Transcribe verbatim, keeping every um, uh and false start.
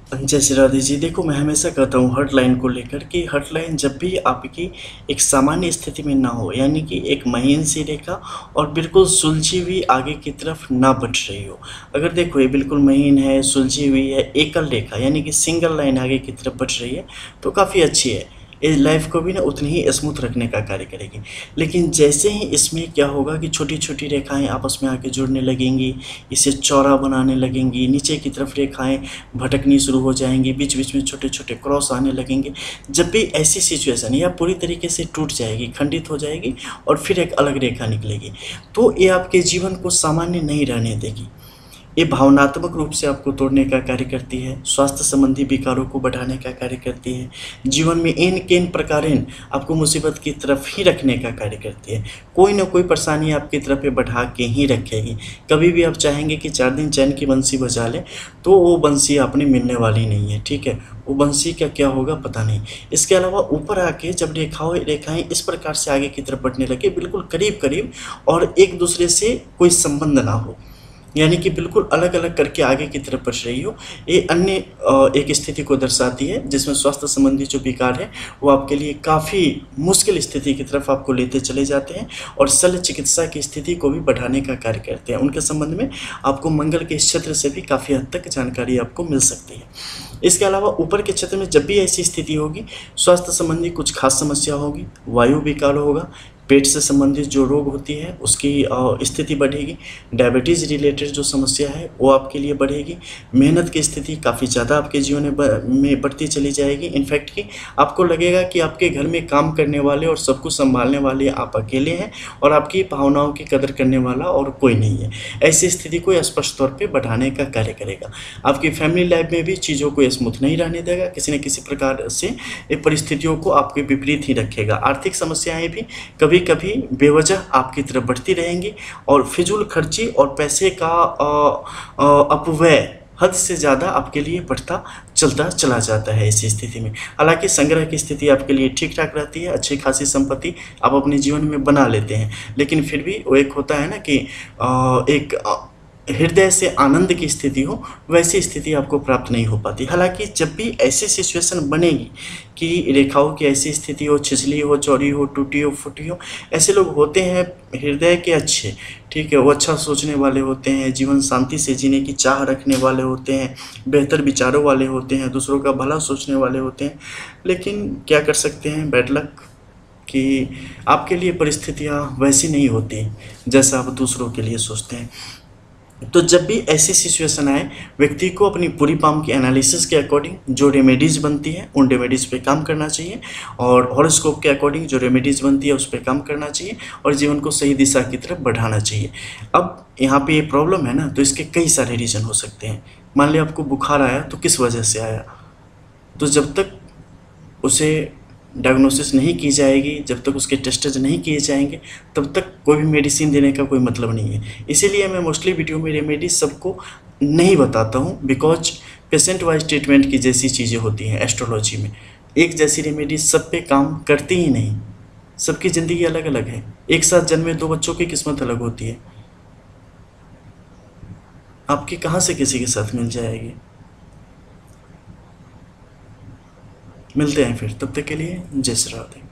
जय श्री राधे जी। देखो, मैं हमेशा कहता हूँ हर्ट लाइन को लेकर कि हर्ट लाइन जब भी आपकी एक सामान्य स्थिति में ना हो, यानी कि एक महीन सी रेखा और बिल्कुल सुलझी हुई आगे की तरफ ना बढ़ रही हो। अगर देखो ये बिल्कुल महीन है, सुलझी हुई है, एकल रेखा यानी कि सिंगल लाइन आगे की तरफ बढ़ रही है तो काफ़ी अच्छी है। ये लाइफ को भी ना उतनी ही स्मूथ रखने का कार्य करेगी। लेकिन जैसे ही इसमें क्या होगा कि छोटी छोटी रेखाएं आपस में आके जुड़ने लगेंगी, इसे चौड़ा बनाने लगेंगी, नीचे की तरफ रेखाएं भटकनी शुरू हो जाएंगी, बीच बीच में छोटे छोटे क्रॉस आने लगेंगे। जब भी ऐसी सिचुएशन या पूरी तरीके से टूट जाएगी, खंडित हो जाएगी और फिर एक अलग रेखा निकलेगी, तो ये आपके जीवन को सामान्य नहीं रहने देगी। ये भावनात्मक रूप से आपको तोड़ने का कार्य करती है, स्वास्थ्य संबंधी विकारों को बढ़ाने का कार्य करती है, जीवन में इन केन प्रकारेण आपको मुसीबत की तरफ ही रखने का कार्य करती है। कोई ना कोई परेशानी आपकी तरफ पे बढ़ा के ही रखेगी। कभी भी आप चाहेंगे कि चार दिन चैन की बंसी बजा लें तो वो बंसी आपने मिलने वाली नहीं है, ठीक है। वो बंसी का क्या होगा पता नहीं। इसके अलावा ऊपर आके जब रेखाओं रेखाएं इस प्रकार से आगे की तरफ बढ़ने लगे, बिल्कुल करीब करीब, और एक दूसरे से कोई संबंध ना हो, यानी कि बिल्कुल अलग अलग करके आगे की तरफ बढ़ रही हो, ये अन्य एक स्थिति को दर्शाती है जिसमें स्वास्थ्य संबंधी जो विकार है वो आपके लिए काफ़ी मुश्किल स्थिति की तरफ आपको लेते चले जाते हैं और शल्य चिकित्सा की स्थिति को भी बढ़ाने का कार्य करते हैं। उनके संबंध में आपको मंगल के क्षेत्र से भी काफ़ी हद तक जानकारी आपको मिल सकती है। इसके अलावा ऊपर के क्षेत्र में जब भी ऐसी स्थिति होगी, स्वास्थ्य संबंधी कुछ खास समस्या होगी, वायु विकार होगा, पेट से संबंधित जो रोग होती है उसकी स्थिति बढ़ेगी, डायबिटीज़ रिलेटेड जो समस्या है वो आपके लिए बढ़ेगी, मेहनत की स्थिति काफ़ी ज़्यादा आपके जीवन में बढ़ती चली जाएगी। इनफैक्ट कि आपको लगेगा कि आपके घर में काम करने वाले और सब कुछ संभालने वाले आप अकेले हैं और आपकी भावनाओं की कदर करने वाला और कोई नहीं है। ऐसी स्थिति को स्पष्ट तौर पर बढ़ाने का कार्य करेगा। आपकी फैमिली लाइफ में भी चीज़ों को स्मूथ नहीं रहने देगा, किसी न किसी प्रकार से परिस्थितियों को आपके विपरीत ही रखेगा। आर्थिक समस्याएं भी कभी कभी बेवजह आपकी तरफ बढ़ती रहेंगी और फिजूल खर्ची और पैसे का अपव्यय हद से ज़्यादा आपके लिए बढ़ता चलता चला जाता है इस स्थिति में। हालांकि संग्रह की स्थिति आपके लिए ठीक ठाक रहती है, अच्छी खासी संपत्ति आप अपने जीवन में बना लेते हैं, लेकिन फिर भी वो एक होता है ना कि एक हृदय से आनंद की स्थिति हो, वैसी स्थिति आपको प्राप्त नहीं हो पाती। हालांकि जब भी ऐसी सिचुएशन बनेगी कि रेखाओं की ऐसी स्थिति हो, छिछली हो, चौड़ी हो, टूटी हो, फूटी हो, ऐसे लोग होते हैं हृदय के अच्छे, ठीक है, वो अच्छा सोचने वाले होते हैं, जीवन शांति से जीने की चाह रखने वाले होते हैं, बेहतर विचारों वाले होते हैं, दूसरों का भला सोचने वाले होते हैं। लेकिन क्या कर सकते हैं, बैड लक कि आपके लिए परिस्थितियाँ वैसी नहीं होती जैसा आप दूसरों के लिए सोचते हैं। तो जब भी ऐसी सिचुएशन आए, व्यक्ति को अपनी पूरी पाम की एनालिसिस के अकॉर्डिंग जो रेमेडीज़ बनती है उन रेमेडीज़ पे काम करना चाहिए और हॉरोस्कोप के अकॉर्डिंग जो रेमेडीज़ बनती है उस पर काम करना चाहिए और जीवन को सही दिशा की तरफ बढ़ाना चाहिए। अब यहाँ पे ये प्रॉब्लम है ना, तो इसके कई सारे रीज़न हो सकते हैं। मान लिया आपको बुखार आया तो किस वजह से आया, तो जब तक उसे डायग्नोसिस नहीं की जाएगी, जब तक उसके टेस्टेज नहीं किए जाएंगे, तब तक कोई भी मेडिसिन देने का कोई मतलब नहीं है। इसीलिए मैं मोस्टली वीडियो में रेमेडी सबको नहीं बताता हूँ, बिकॉज पेशेंट वाइज ट्रीटमेंट की जैसी चीज़ें होती हैं एस्ट्रोलॉजी में, एक जैसी रेमेडी सब पे काम करती ही नहीं। सबकी ज़िंदगी अलग अलग है। एक साथ जन्मे दो बच्चों की किस्मत अलग होती है, आपकी कहाँ से किसी के साथ मिल जाएगी। मिलते हैं फिर, तब तक के लिए जय श्री राधे।